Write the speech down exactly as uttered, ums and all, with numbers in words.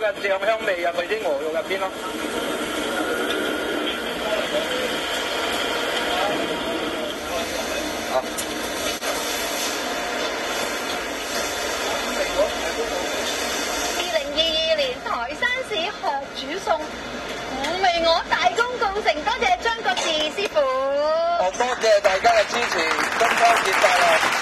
嘅醬香味入去啲鵝肉入邊咯。啊！ 二零二二年台山市學煮餸五味鵝大功告成，多謝張國治師傅。 哦，多謝大家嘅支持，中秋節快樂！